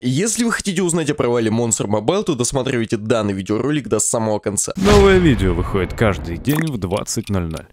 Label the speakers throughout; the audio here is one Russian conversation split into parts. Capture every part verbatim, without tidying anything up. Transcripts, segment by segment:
Speaker 1: Если вы хотите узнать о провале Monster Mobile, то досматривайте данный видеоролик до самого конца.
Speaker 2: Новое видео выходит каждый день в двадцать ноль ноль.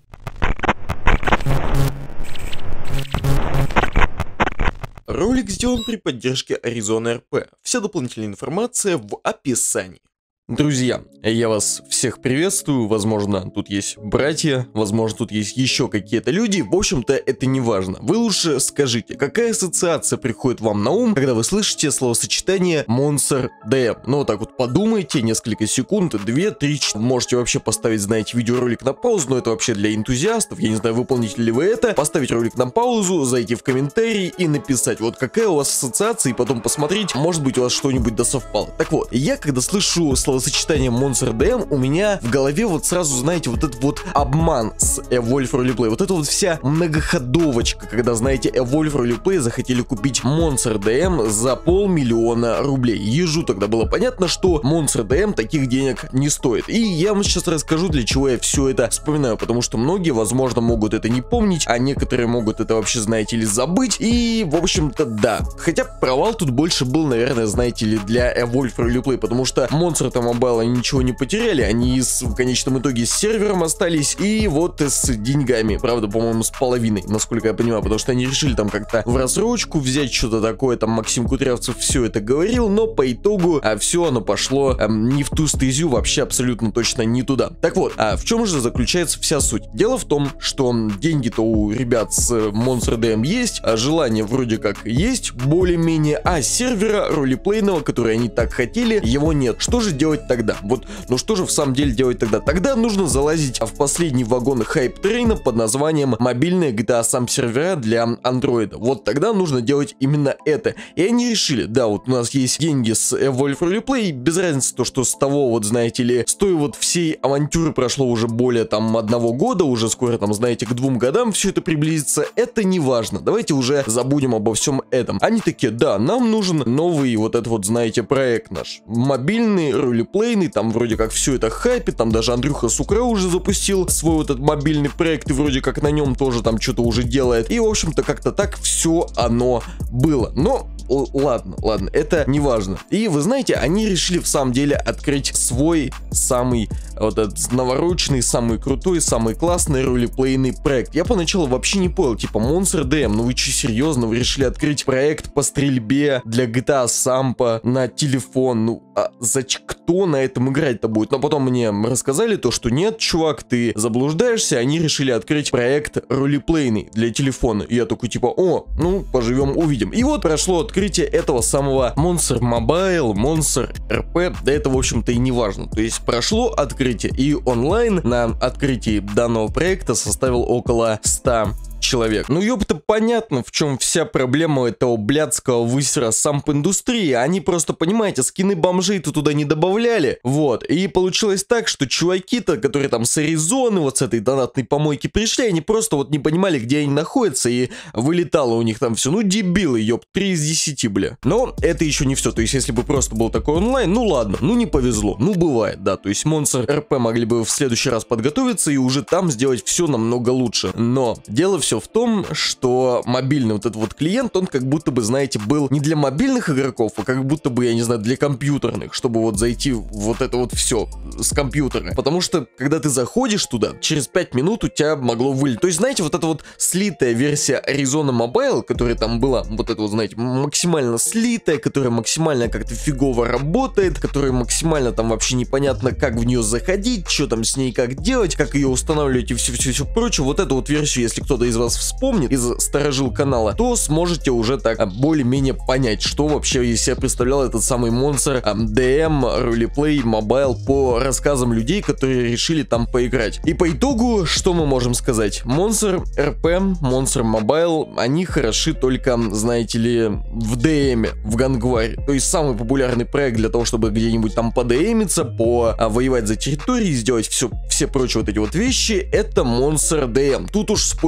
Speaker 1: Ролик сделан при поддержке Arizona эр пи. Вся дополнительная информация в описании. Друзья, я вас всех приветствую, возможно, тут есть братья, возможно, тут есть еще какие-то люди, в общем-то, это не важно. Вы лучше скажите, какая ассоциация приходит вам на ум, когда вы слышите словосочетание Monster ди эм? Ну, вот так вот подумайте, несколько секунд, две, три, можете вообще поставить, знаете, видеоролик на паузу, но это вообще для энтузиастов, я не знаю, выполните ли вы это, поставить ролик на паузу, зайти в комментарии и написать, вот какая у вас ассоциация, и потом посмотреть, может быть, у вас что-нибудь да совпало. Так вот, я когда слышу слово сочетание Monster ди эм, у меня в голове вот сразу, знаете, вот этот вот обман с Evolve Roleplay, вот это вот вся многоходовочка, когда, знаете, Evolve Roleplay захотели купить Monster ди эм за полмиллиона рублей. Ежу тогда было понятно, что Monster ди эм таких денег не стоит. И я вам сейчас расскажу, для чего я все это вспоминаю, потому что многие, возможно, могут это не помнить, а некоторые могут это вообще, знаете ли, забыть. И, в общем-то, да. Хотя провал тут больше был, наверное, знаете ли, для Evolve Roleplay, потому что Monster там Mobile они ничего не потеряли, они с, в конечном итоге с сервером остались и вот с деньгами, правда, по-моему, с половиной, насколько я понимаю, потому что они решили там как-то в рассрочку взять что-то такое, там Максим Кудрявцев все это говорил, но по итогу а, все оно пошло а, не в ту стезю, вообще абсолютно точно не туда. Так вот, а в чем же заключается вся суть? Дело в том, что деньги-то у ребят с Monster ди эм есть, а желание вроде как есть, более-менее, а сервера ролеплейного, который они так хотели, его нет. Что же делать тогда? Вот, ну что же в самом деле делать тогда? Тогда нужно залазить в последний вагон хайп-трейна под названием мобильные джи ти эй сам сервера для андроида. Вот тогда нужно делать именно это. И они решили, да, вот у нас есть деньги с Evolve Roleplay, без разницы то, что с того, вот знаете ли, с той вот всей авантюры прошло уже более там одного года, уже скоро там, знаете, к двум годам все это приблизится, это не важно. Давайте уже забудем обо всем этом. Они такие, да, нам нужен новый вот этот вот, знаете, проект наш. Мобильный, ролеплейный, там вроде как все это хайпит, там даже Андрюха Сукра уже запустил свой вот этот мобильный проект и вроде как на нем тоже там что-то уже делает. И в общем-то как-то так все оно было. Но ладно, ладно, это не важно. И вы знаете, они решили в самом деле открыть свой самый вот этот навороченный, самый крутой, самый классный ролеплейный проект. Я поначалу вообще не понял, типа Monster ди эм, ну вы че, серьезно, вы решили открыть проект по стрельбе для джи ти эй Сампа на телефон, ну а зачем, кто на этом играть-то будет? Но потом мне рассказали то, что нет, чувак, ты заблуждаешься, они решили открыть проект ролеплейный для телефона. И я такой типа, о, ну поживем увидим. И вот прошло открытие этого самого Monster Mobile, Monster эр пи, да это в общем-то и не важно. То есть прошло открытие, и онлайн на открытии данного проекта составил около ста человек. Ну ёпта, понятно, в чем вся проблема этого блядского высера самп-индустрии. Они просто, понимаете, скины бомжей-то туда не добавляли. Вот. И получилось так, что чуваки-то, которые там с Аризоны, вот с этой донатной помойки пришли, они просто вот не понимали, где они находятся, и вылетало у них там все. Ну дебилы, ёп, три из десяти, бля. Но это еще не все. То есть, если бы просто был такой онлайн, ну ладно, ну не повезло. Ну бывает, да. То есть, Monster эр пи могли бы в следующий раз подготовиться и уже там сделать все намного лучше. Но дело все в том, что мобильный вот этот вот клиент, он как будто бы, знаете, был не для мобильных игроков, а как будто бы, я не знаю, для компьютерных, чтобы вот зайти в вот это вот все с компьютера. Потому что, когда ты заходишь туда, через пять минут у тебя могло вылететь. То есть, знаете, вот эта вот слитая версия Arizona Mobile, которая там была, вот это вот, знаете, максимально слитая, которая максимально как-то фигово работает, которая максимально там вообще непонятно, как в нее заходить, что там с ней как делать, как ее устанавливать и все-все-все прочее. Вот эту вот версию, если кто-то из вас вспомнит из старожил канала, то сможете уже так более-менее понять, что вообще из себя представлял этот самый Monster ди эм Roleplay Mobile по рассказам людей, которые решили там поиграть. И по итогу, что мы можем сказать? Monster эр пи, Monster Mobile, они хороши только, знаете ли, в ди эм, в гангваре. То есть самый популярный проект для того, чтобы где-нибудь там подэмиться, по а, воевать за территории, сделать все, все прочие вот эти вот вещи, это Monster ди эм. Тут уж спорить никто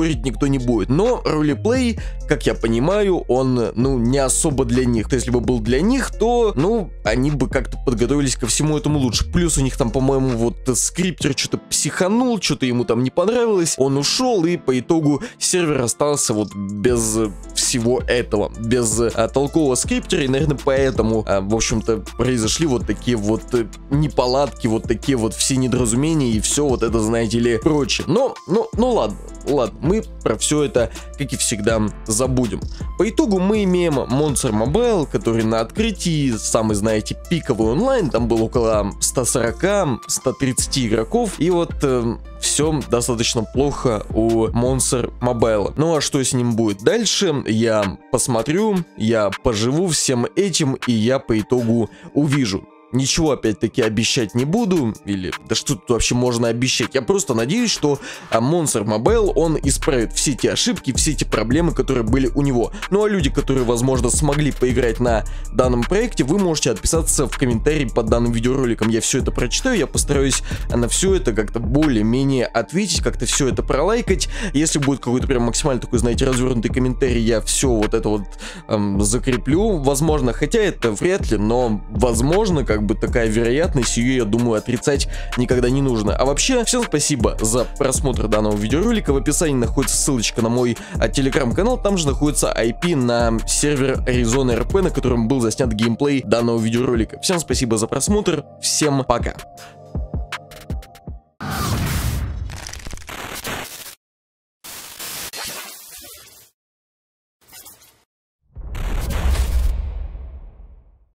Speaker 1: никто не будет. Но ролеплей, как я понимаю, он, ну, не особо для них. Если бы был для них, то, ну, они бы как-то подготовились ко всему этому лучше. Плюс у них там, по-моему, вот скриптер что-то психанул, что-то ему там не понравилось, он ушел, и по итогу сервер остался вот без всего этого, без а, толкового скриптера, и, наверное, поэтому, а, в общем-то, произошли вот такие вот неполадки, вот такие вот все недоразумения, и все вот это, знаете ли, прочее. Но, ну, ну ладно, ладно, мы про все это, как и всегда, забудем. По итогу мы имеем Monster Mobile, который на открытии, самый, знаете, пиковый онлайн, там было около ста сорока — ста тридцати игроков, и вот э, все достаточно плохо у Monster Mobile. Ну а что с ним будет дальше, я посмотрю, я поживу всем этим, и я по итогу увижу. Ничего, опять-таки, обещать не буду, или да что тут вообще можно обещать, я просто надеюсь, что Monster Mobile, он исправит все те ошибки, все эти проблемы, которые были у него. Ну а люди, которые, возможно, смогли поиграть на данном проекте, вы можете отписаться в комментарии под данным видеороликом, я все это прочитаю, я постараюсь на все это как-то более-менее ответить, как-то все это пролайкать. Если будет какой-то прям максимально такой, знаете, развернутый комментарий, я все вот это вот эм, закреплю, возможно, хотя это вряд ли, но возможно, как бы такая вероятность, ее, я думаю, отрицать никогда не нужно. А вообще, всем спасибо за просмотр данного видеоролика. В описании находится ссылочка на мой а, телеграм-канал, там же находится ай пи на сервер Arizona эр пи, на котором был заснят геймплей данного видеоролика. Всем спасибо за просмотр, всем пока.